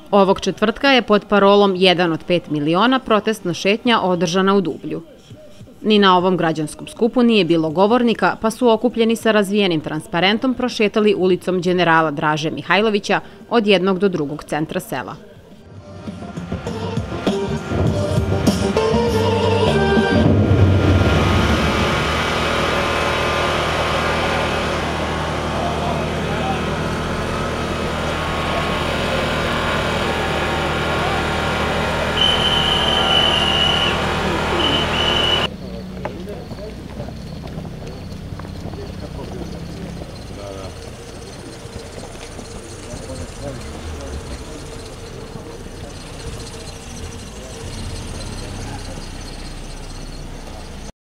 Ovog četvrtka je pod parolom 1 od 5 miliona protestna šetnja održana u Dublju. Ni na ovom građanskom skupu nije bilo govornika, pa su okupljeni sa razvijenim transparentom prošetali ulicom Đenerala Draže Mihajlovića od jednog do drugog centra sela.